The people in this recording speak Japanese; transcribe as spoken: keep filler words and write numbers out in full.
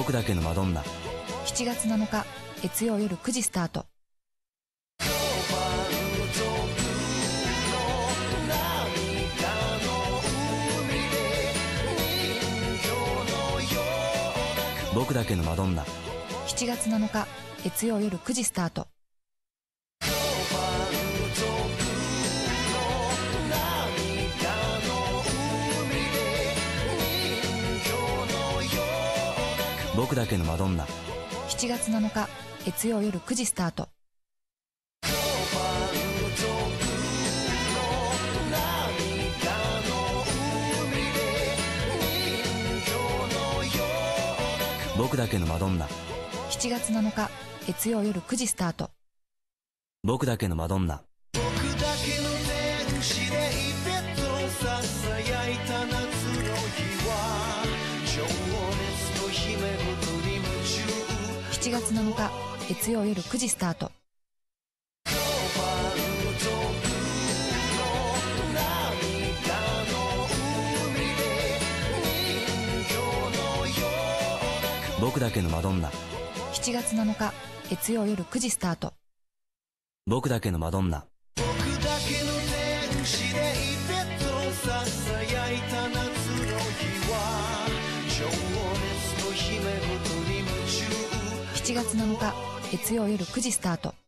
僕だけのマドンナ。 しちがつなのか月曜夜くじスタート。 僕だけのマドンナ。 しちがつなのか月曜夜くじスタート。 僕だけのマドンナ。 しちがつなのか月曜夜くじスタート。 僕だけのマドンナ。 しちがつなのか月曜夜くじスタート。 僕だけのマドンナ。 僕だけの天使でいてとささやいた夏の日は情熱の秘め事に夢中。 しちがつなのか月曜夜くじスタート。 僕だけのマドンナ。 しちがつなのか月曜夜くじスタート。 僕だけのマドンナ。 僕だけの天使でいてとささやいた夏の日は情熱の秘め事に夢中。 しちがつなのか月曜夜くじスタート。